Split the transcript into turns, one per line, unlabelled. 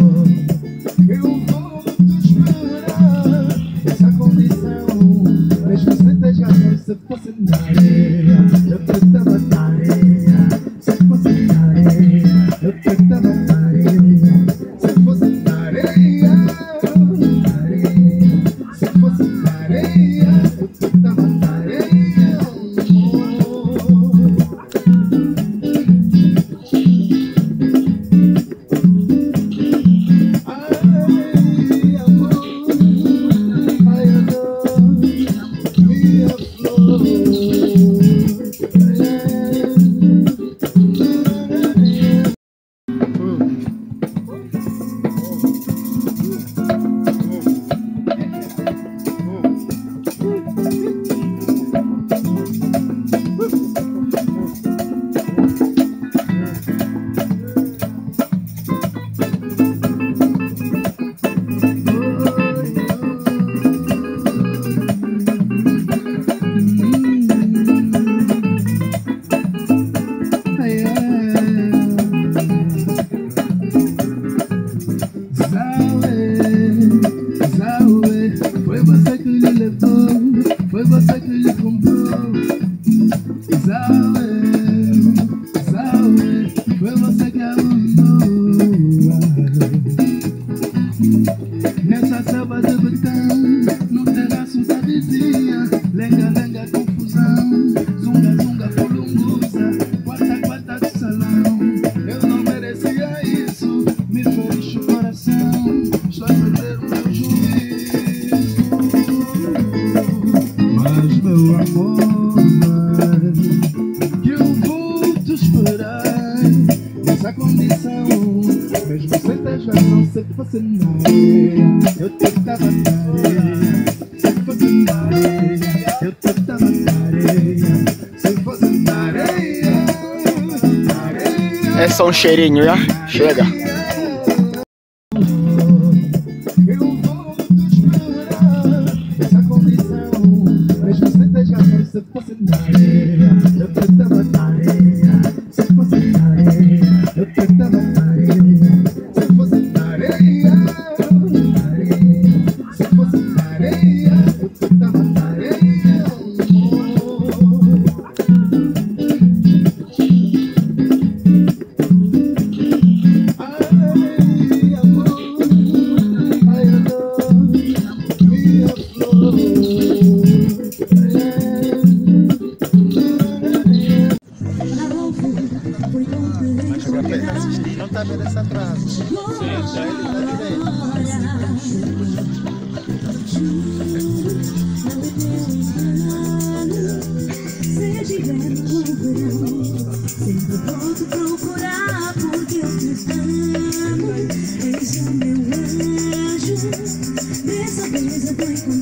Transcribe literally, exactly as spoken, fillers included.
Eu vou te esperar nessa condição. Mesmo sem ter razão, se fosse na areia, eu tentava na areia. Se fosse na areia, eu tentava na areia. Se fosse na areia, na areia. Se fosse na areia, eu tentava na areia. Ai, amor, ai, adoro minha flor. Foi você que lhe levou, foi você que lhe comprou. Zaue, Zaue, foi você que abandonou. Nessa selva de betão, no terraço da vizinha, lenga, lenga, confusão, zunga, zunga, fulunguza, quarta, quarta de salão. Eu não merecia isso, me fez o coração, estou a perder o meu juízo. Mas meu amor, que eu vou te esperar nessa condição. Mesmo sem ter razão, se fosse na areia, eu tentava na areia. Se fosse na areia, eu tentava na areia. Se fosse na areia, na areia.
É só um cheirinho, já? Chega.
Eu vou te esperar nessa condição. Mesmo sem ter razão, se fosse na areia, eu tentava na areia. Se fosse na areia, eu tentava na areia. Se fosse na areia, na areia. Se fosse na areia, eu tentava na areia. Ai, amor, ai, adoro minha flor.
Não tá vendo essa frase? Sim, tá ele tá
Se tiver no verão, sempre volto procurar, porque eu te amo. És o meu anjo, dessa vez eu vou encontrar.